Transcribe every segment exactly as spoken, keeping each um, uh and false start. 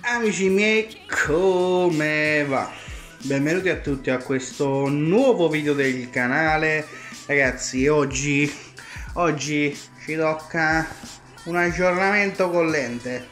Amici miei, come va? Benvenuti a tutti a questo nuovo video del canale. Ragazzi, oggi oggi ci tocca un aggiornamento con lente.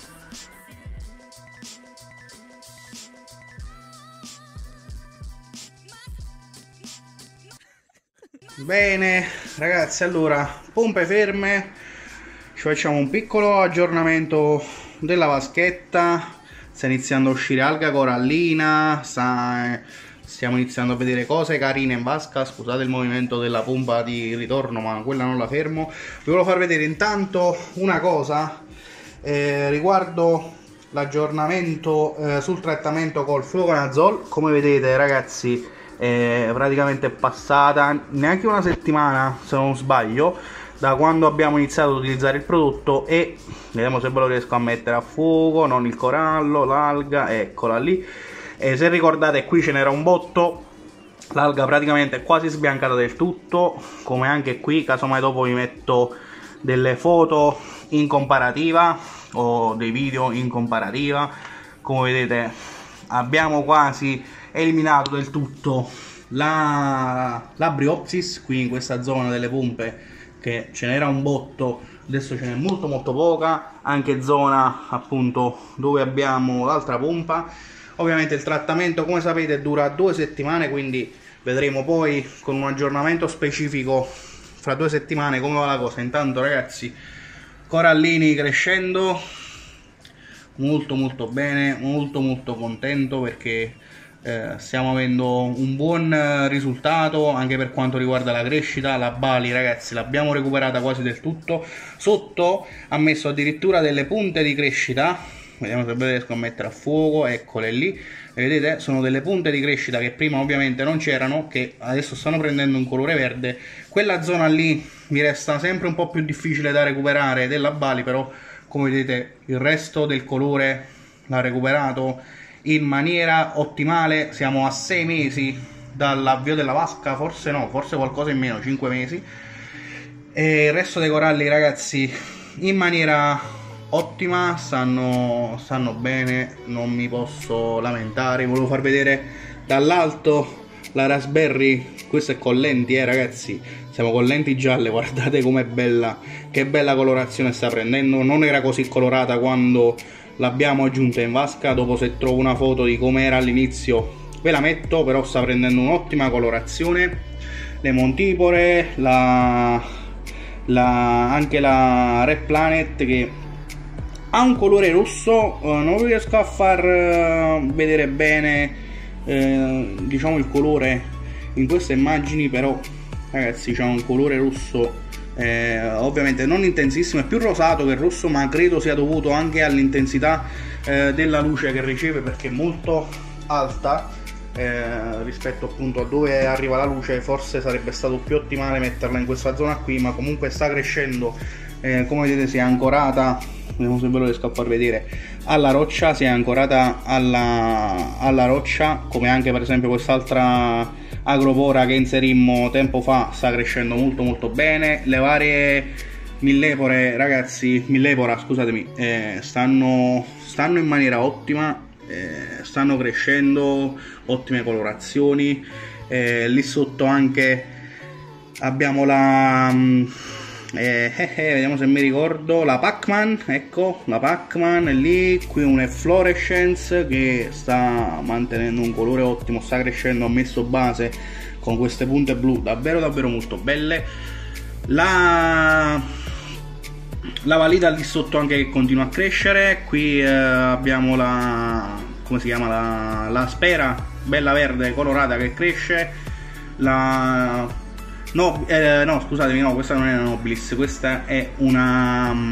Bene ragazzi, allora pompe ferme, ci facciamo un piccolo aggiornamento della vaschetta. Sta iniziando a uscire alga corallina, sta, stiamo iniziando a vedere cose carine in vasca. Scusate il movimento della pompa di ritorno, ma quella non la fermo. Vi volevo far vedere intanto una cosa eh, riguardo l'aggiornamento eh, sul trattamento col fluconazole. Come vedete ragazzi, è praticamente passata neanche una settimana, se non sbaglio, da quando abbiamo iniziato ad utilizzare il prodotto, e vediamo se ve lo riesco a mettere a fuoco, non il corallo, l'alga, eccola lì. E se ricordate, qui ce n'era un botto, l'alga praticamente è quasi sbiancata del tutto, come anche qui. Casomai dopo vi metto delle foto in comparativa o dei video in comparativa. Come vedete abbiamo quasi eliminato del tutto la, la Bryopsis qui in questa zona delle pompe, che ce n'era un botto, adesso ce n'è molto molto poca. Anche zona appunto dove abbiamo l'altra pompa. Ovviamente il trattamento, come sapete, dura due settimane, quindi vedremo poi con un aggiornamento specifico fra due settimane come va la cosa. Intanto ragazzi, corallini crescendo molto molto bene, molto molto contento perché Eh, stiamo avendo un buon eh, risultato anche per quanto riguarda la crescita. La Bali ragazzi l'abbiamo recuperata quasi del tutto. Sotto ha messo addirittura delle punte di crescita, vediamo se ve le riesco a mettere a fuoco, eccole lì, vedete, sono delle punte di crescita che prima ovviamente non c'erano, che adesso stanno prendendo un colore verde. Quella zona lì mi resta sempre un po' più difficile da recuperare della Bali, però come vedete il resto del colore l'ha recuperato in maniera ottimale. Siamo a sei mesi dall'avvio della vasca, forse no, forse qualcosa in meno, cinque mesi. E il resto dei coralli ragazzi in maniera ottima, stanno, stanno bene, non mi posso lamentare. Volevo far vedere dall'alto la raspberry, questa è con lenti eh ragazzi, siamo con lenti gialle, guardate com'è bella, che bella colorazione sta prendendo. Non era così colorata quando l'abbiamo aggiunta in vasca, dopo se trovo una foto di come era all'inizio ve la metto, però sta prendendo un'ottima colorazione. Le montipore, la, la, anche la Red Planet che ha un colore rosso, eh, non riesco a far eh, vedere bene eh, diciamo il colore in queste immagini, però ragazzi c'ha un colore rosso Eh, ovviamente non intensissimo, è più rosato che rosso, ma credo sia dovuto anche all'intensità eh, della luce che riceve, perché è molto alta eh, rispetto appunto a dove arriva la luce. Forse sarebbe stato più ottimale metterla in questa zona qui, ma comunque sta crescendo. Eh, come vedete si è ancorata, vediamo se ve lo riesco a far vedere, alla roccia, si è ancorata alla, alla roccia, come anche per esempio quest'altra agropora che inserimmo tempo fa, sta crescendo molto molto bene. Le varie millepore ragazzi, millepora scusatemi, eh, stanno, stanno in maniera ottima, eh, stanno crescendo, ottime colorazioni. Eh, lì sotto anche abbiamo la eh, eh, eh, vediamo se mi ricordo, la Pac-Man, ecco la Pac-Man è lì. Qui un Efflorescence che sta mantenendo un colore ottimo, sta crescendo, ho messo base con queste punte blu davvero davvero molto belle. La, la Valida lì sotto anche che continua a crescere. Qui eh, abbiamo la, come si chiama, la, la Spera bella verde colorata che cresce. La No, eh, no, scusatemi, no, questa non è una Nobilis, questa è una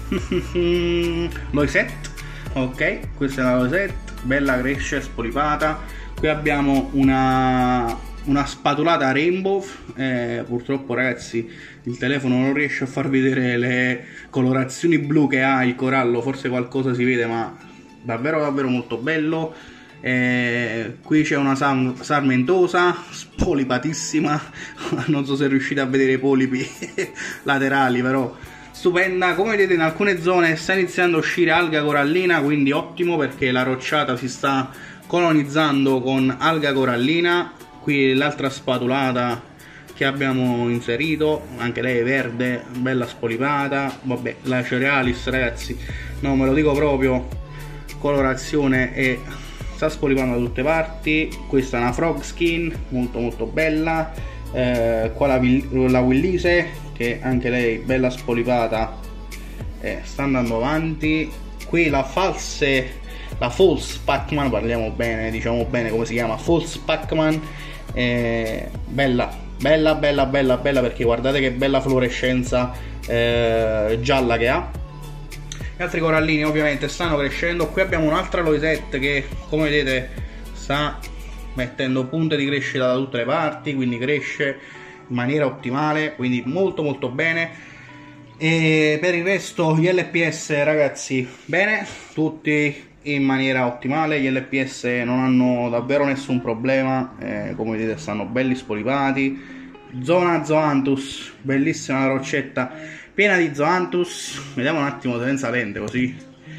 Loisette, ok, questa è la Loisette, bella, cresce, spolipata. Qui abbiamo una, una spatulata Rainbow, eh, purtroppo ragazzi il telefono non riesce a far vedere le colorazioni blu che ha il corallo, forse qualcosa si vede, ma davvero davvero molto bello. Eh, qui c'è una sarmentosa spolipatissima non so se riuscite a vedere i polipi laterali, però stupenda. Come vedete in alcune zone sta iniziando a uscire alga corallina, quindi ottimo perché la rocciata si sta colonizzando con alga corallina. Qui l'altra spatulata che abbiamo inserito, anche lei è verde, bella spolipata. Vabbè, la Cerealis ragazzi, no, me lo dico proprio, colorazione e sta spolipando da tutte parti. Questa è una frog skin molto molto bella. Eh, qua la, la Willise, che anche lei bella spolipata, eh, sta andando avanti. Qui la false la false Pac-Man, parliamo bene, diciamo bene come si chiama, false Pac-Man, eh, bella bella bella bella bella perché guardate che bella fluorescenza eh, gialla che ha. Gli altri corallini ovviamente stanno crescendo. Qui abbiamo un'altra Loisette che, come vedete, sta mettendo punte di crescita da tutte le parti, quindi cresce in maniera ottimale, quindi molto molto bene. E per il resto gli L P S ragazzi, bene, tutti in maniera ottimale. Gli L P S non hanno davvero nessun problema, eh, come vedete stanno belli spolipati. Zona Zoanthus, bellissima la roccetta piena di Zoanthus. Vediamo un attimo senza lente così.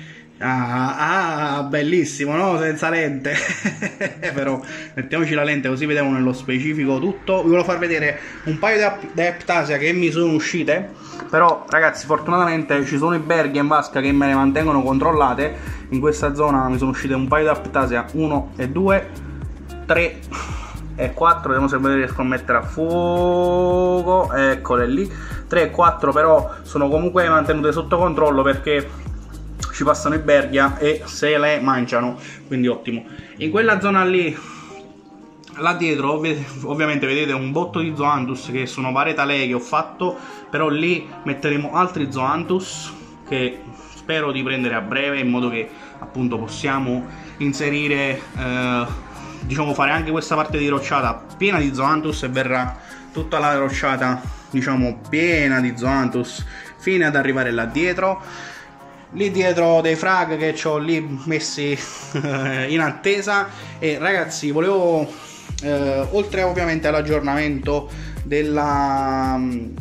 Ah, ah, bellissimo, no? Senza lente. Però mettiamoci la lente così vediamo nello specifico tutto. Vi volevo far vedere un paio di Aiptasia che mi sono uscite, però ragazzi fortunatamente ci sono i Berghi in vasca che me le mantengono controllate. In questa zona mi sono uscite un paio di Aiptasia, uno e due, tre e quattro. Vediamo se vedete riesco a mettere a fuoco. Eccole lì, tre e quattro, però sono comunque mantenute sotto controllo perché ci passano i Berghia e se le mangiano, quindi ottimo. In quella zona lì, là dietro, ovvi ovviamente vedete un botto di Zoanthus che sono varie talee che ho fatto, però lì metteremo altri Zoanthus che spero di prendere a breve, in modo che appunto possiamo inserire, eh, diciamo fare anche questa parte di rocciata piena di Zoanthus e verrà tutta la rocciata diciamo piena di Zoanthus fino ad arrivare là dietro. Lì dietro dei frag che ho lì messi in attesa. E ragazzi volevo, eh, oltre ovviamente all'aggiornamento della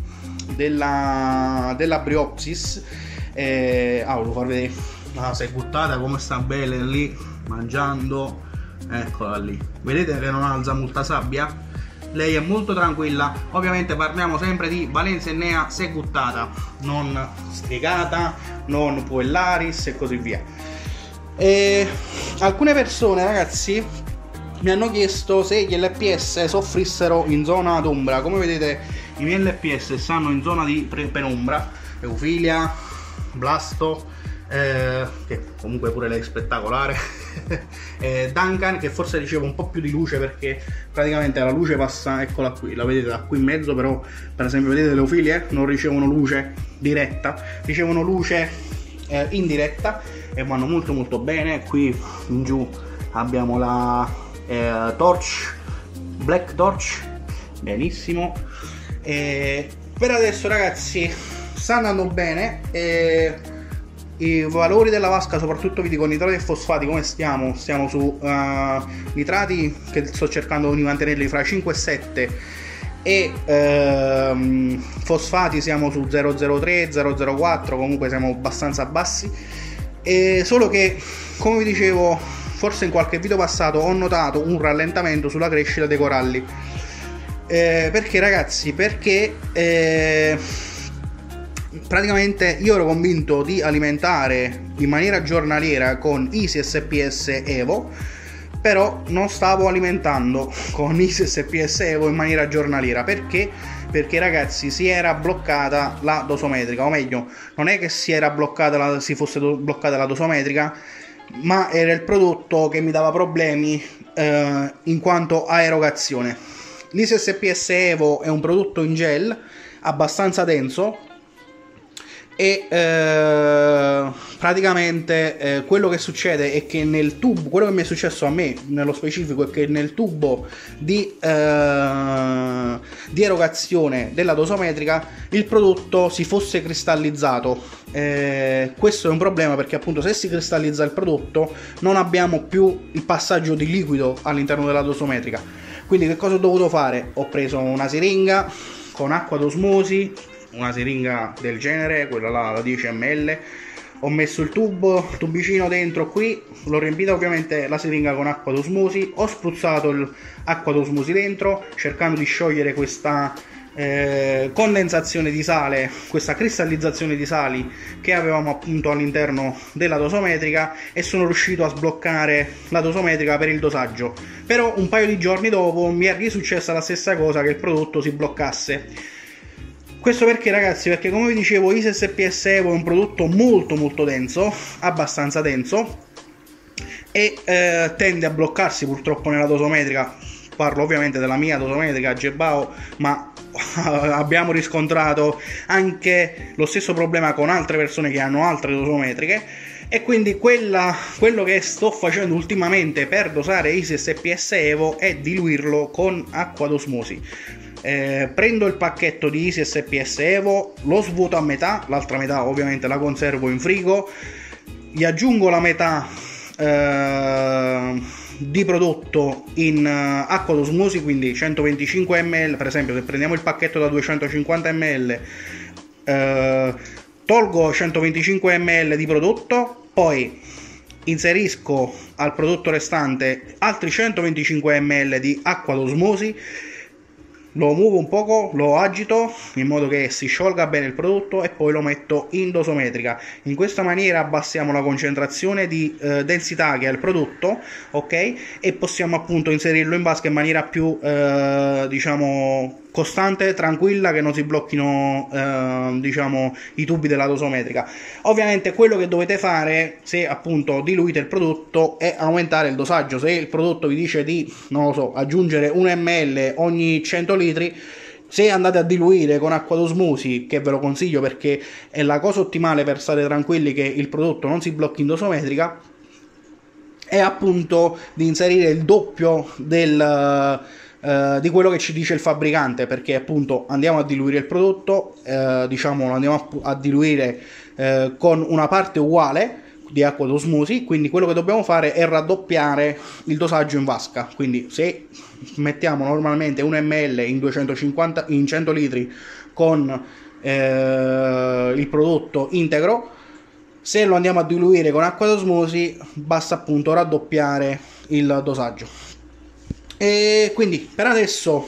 della della Bryopsis, eh, ah, volevo far vedere la seguttata come sta bene lì mangiando. Eccola lì, vedete che non alza molta sabbia, lei è molto tranquilla. Ovviamente parliamo sempre di Valensennea seguttata, non stregata, non Puellaris e così via. E alcune persone ragazzi mi hanno chiesto se gli L P S soffrissero in zona d'ombra. Come vedete i miei L P S stanno in zona di penombra, Eufilia, Blasto, eh, che comunque pure lei è spettacolare, eh, Duncan che forse riceve un po' più di luce perché praticamente la luce passa, eccola qui, la vedete da qui in mezzo, però per esempio vedete le Eufilie non ricevono luce diretta, ricevono luce eh, indiretta e vanno molto molto bene. Qui in giù abbiamo la eh, Torch, Black Torch, benissimo. E per adesso ragazzi sta andando bene. E i valori della vasca, soprattutto vi dico nitrati e fosfati, come stiamo? Stiamo su uh, nitrati che sto cercando di mantenerli fra cinque e sette e uh, fosfati siamo su zero virgola zero tre zero virgola zero quattro, comunque siamo abbastanza bassi. E solo che, come vi dicevo forse in qualche video passato, ho notato un rallentamento sulla crescita dei coralli. Eh, perché ragazzi? Perché eh, praticamente io ero convinto di alimentare in maniera giornaliera con Easy S P S Evo, però non stavo alimentando con Easy S P S Evo in maniera giornaliera. Perché? Perché ragazzi si era bloccata la dosometrica, o meglio non è che si era bloccata la, si fosse bloccata la dosometrica, ma era il prodotto che mi dava problemi eh, in quanto a erogazione. L'Easy S P S Evo è un prodotto in gel abbastanza denso e eh, praticamente eh, quello che succede è che nel tubo, quello che mi è successo a me nello specifico è che nel tubo di, eh, di erogazione della dosometrica il prodotto si fosse cristallizzato. Eh, questo è un problema perché appunto se si cristallizza il prodotto non abbiamo più il passaggio di liquido all'interno della dosometrica. Quindi che cosa ho dovuto fare? Ho preso una siringa con acqua d'osmosi, una siringa del genere, quella là da dieci millilitri. Ho messo il tubo, il tubicino dentro qui, l'ho riempita ovviamente la siringa con acqua d'osmosi, ho spruzzato l'acqua d'osmosi dentro cercando di sciogliere questa eh, condensazione di sale, questa cristallizzazione di sali che avevamo appunto all'interno della dosometrica, e sono riuscito a sbloccare la dosometrica per il dosaggio. Però un paio di giorni dopo mi è risuccessa la stessa cosa, che il prodotto si bloccasse. Questo perché, ragazzi? Perché, come vi dicevo, Easy S P S Evo è un prodotto molto molto denso, abbastanza denso, e eh, tende a bloccarsi purtroppo nella dosometrica. Parlo ovviamente della mia dosometrica Gebao, ma abbiamo riscontrato anche lo stesso problema con altre persone che hanno altre dosometriche, e quindi quella, quello che sto facendo ultimamente per dosare Easy S P S Evo è diluirlo con acqua d'osmosi. Eh, prendo il pacchetto di Easy S P S Evo, lo svuoto a metà, l'altra metà ovviamente la conservo in frigo, gli aggiungo la metà eh, di prodotto in uh, acqua d'osmosi, quindi centoventicinque millilitri. Per esempio, se prendiamo il pacchetto da duecentocinquanta millilitri, eh, tolgo centoventicinque millilitri di prodotto, poi inserisco al prodotto restante altri centoventicinque millilitri di acqua d'osmosi, lo muovo un poco, lo agito in modo che si sciolga bene il prodotto, e poi lo metto in dosometrica. In questa maniera abbassiamo la concentrazione di eh, densità che ha il prodotto, ok? E possiamo appunto inserirlo in vasca in maniera più eh, diciamo costante, tranquilla, che non si blocchino eh, diciamo i tubi della dosometrica. Ovviamente quello che dovete fare, se appunto diluite il prodotto, è aumentare il dosaggio. Se il prodotto vi dice di, non lo so, aggiungere un millilitro ogni cento litri, se andate a diluire con acqua d'osmosi, che ve lo consiglio perché è la cosa ottimale per stare tranquilli che il prodotto non si blocchi in dosometrica, è appunto di inserire il doppio del Uh, di quello che ci dice il fabbricante, perché appunto andiamo a diluire il prodotto, uh, diciamo lo andiamo a, a diluire uh, con una parte uguale di acqua d'osmosi, quindi quello che dobbiamo fare è raddoppiare il dosaggio in vasca. Quindi se mettiamo normalmente un millilitro in duecentocinquanta, in cento litri con uh, il prodotto integro, se lo andiamo a diluire con acqua d'osmosi basta appunto raddoppiare il dosaggio. E quindi per adesso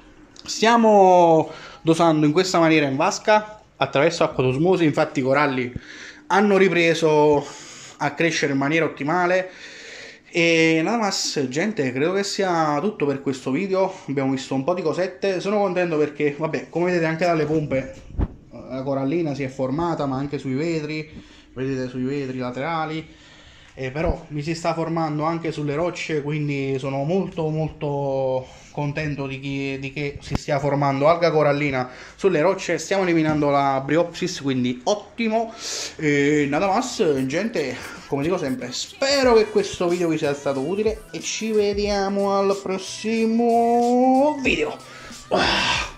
stiamo dosando in questa maniera in vasca attraverso acqua d'osmosi. Infatti i coralli hanno ripreso a crescere in maniera ottimale. E nada más, gente, credo che sia tutto per questo video. Abbiamo visto un po' di cosette. Sono contento perché, vabbè, come vedete anche dalle pompe la corallina si è formata, ma anche sui vetri, vedete, sui vetri laterali. Eh, però mi si sta formando anche sulle rocce, quindi sono molto molto contento di, chi, di che si stia formando alga corallina sulle rocce. Stiamo eliminando la Bryopsis, quindi ottimo. E nada más, gente, come dico sempre, spero che questo video vi sia stato utile e ci vediamo al prossimo video.